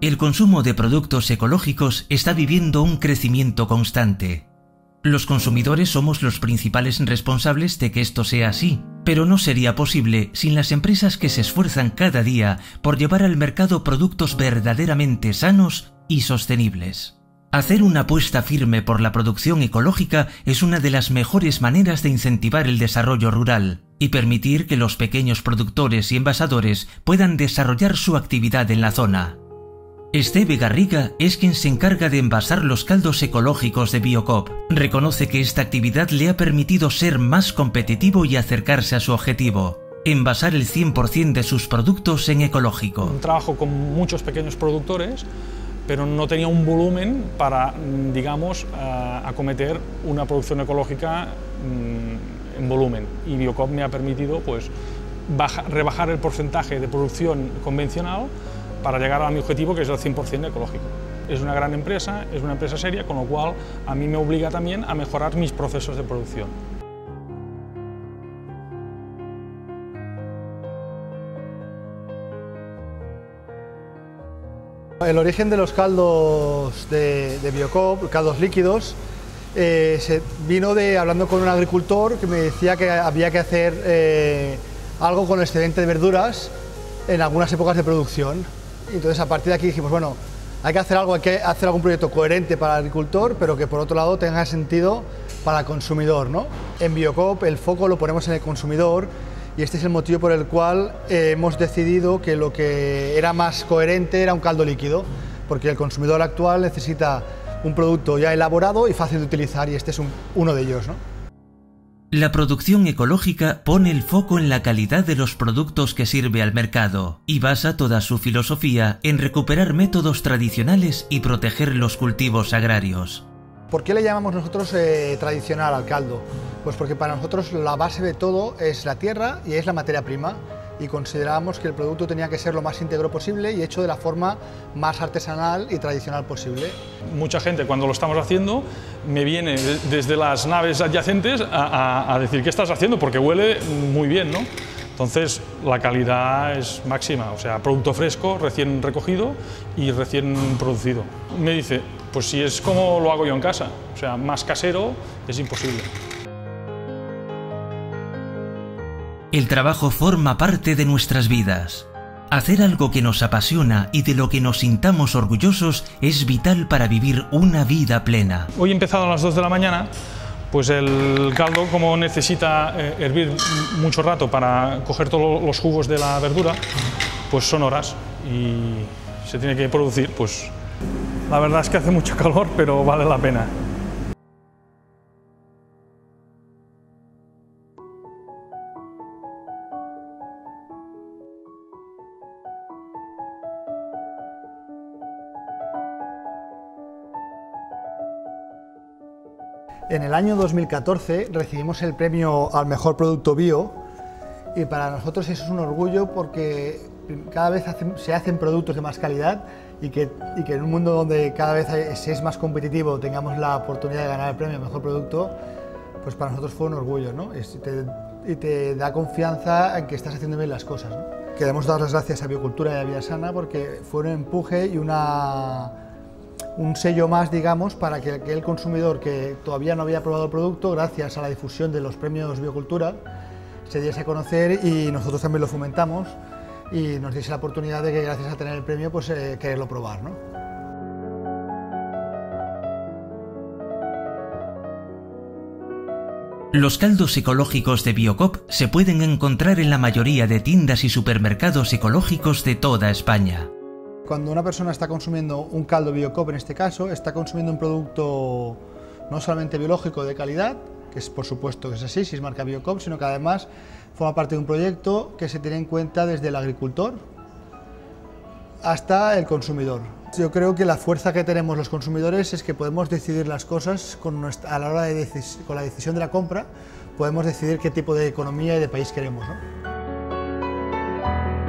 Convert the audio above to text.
El consumo de productos ecológicos está viviendo un crecimiento constante. Los consumidores somos los principales responsables de que esto sea así, pero no sería posible sin las empresas que se esfuerzan cada día por llevar al mercado productos verdaderamente sanos y sostenibles. Hacer una apuesta firme por la producción ecológica es una de las mejores maneras de incentivar el desarrollo rural y permitir que los pequeños productores y envasadores puedan desarrollar su actividad en la zona. Esteve Garriga es quien se encarga de envasar los caldos ecológicos de Biocop. Reconoce que esta actividad le ha permitido ser más competitivo y acercarse a su objetivo: envasar el 100% de sus productos en ecológico. Trabajo con muchos pequeños productores, pero no tenía un volumen para, digamos, acometer una producción ecológica en volumen. Y Biocop me ha permitido, pues, rebajar el porcentaje de producción convencional para llegar a mi objetivo, que es el 100% ecológico. Es una gran empresa, es una empresa seria, con lo cual a mí me obliga también a mejorar mis procesos de producción. El origen de los caldos de Biocop, caldos líquidos, se vino hablando con un agricultor que me decía que había que hacer algo con el excedente de verduras en algunas épocas de producción. Entonces, a partir de aquí dijimos, bueno, hay que hacer algún proyecto coherente para el agricultor, pero que por otro lado tenga sentido para el consumidor, ¿no? En Biocop el foco lo ponemos en el consumidor y este es el motivo por el cual hemos decidido que lo que era más coherente era un caldo líquido, porque el consumidor actual necesita un producto ya elaborado y fácil de utilizar, y este es uno de ellos, ¿no? La producción ecológica pone el foco en la calidad de los productos que sirve al mercado y basa toda su filosofía en recuperar métodos tradicionales y proteger los cultivos agrarios. ¿Por qué le llamamos nosotros tradicional al caldo? Pues porque para nosotros la base de todo es la tierra y es la materia prima, y considerábamos que el producto tenía que ser lo más íntegro posible y hecho de la forma más artesanal y tradicional posible. Mucha gente, cuando lo estamos haciendo, me viene desde las naves adyacentes a decir ¿qué estás haciendo? Porque huele muy bien, ¿no? Entonces la calidad es máxima, o sea, producto fresco, recién recogido y recién producido. Me dice, pues si es como lo hago yo en casa, o sea, más casero es imposible. El trabajo forma parte de nuestras vidas. Hacer algo que nos apasiona y de lo que nos sintamos orgullosos es vital para vivir una vida plena. Hoy he empezado a las 2 de la mañana, pues el caldo, como necesita hervir mucho rato para coger todos los jugos de la verdura, pues son horas y se tiene que producir. Pues la verdad es que hace mucho calor, pero vale la pena. En el año 2014 recibimos el premio al mejor producto bio, y para nosotros eso es un orgullo porque cada vez se hacen productos de más calidad y que en un mundo donde cada vez se es más competitivo tengamos la oportunidad de ganar el premio al mejor producto, pues para nosotros fue un orgullo, ¿no? Y te da confianza en que estás haciendo bien las cosas, ¿no? Queremos dar las gracias a Biocultura y a Viasana porque fue un empuje y un sello más, digamos, para que aquel consumidor que todavía no había probado el producto, gracias a la difusión de los premios Biocultura, se diese a conocer, y nosotros también lo fomentamos y nos diese la oportunidad de que, gracias a tener el premio, pues quererlo probar, ¿no? Los caldos ecológicos de Biocop se pueden encontrar en la mayoría de tiendas y supermercados ecológicos de toda España. Cuando una persona está consumiendo un caldo Biocop, en este caso, está consumiendo un producto no solamente biológico de calidad, que es por supuesto que es así, si es marca Biocop, sino que además forma parte de un proyecto que se tiene en cuenta desde el agricultor hasta el consumidor. Yo creo que la fuerza que tenemos los consumidores es que podemos decidir las cosas con la decisión de la compra, podemos decidir qué tipo de economía y de país queremos, ¿no?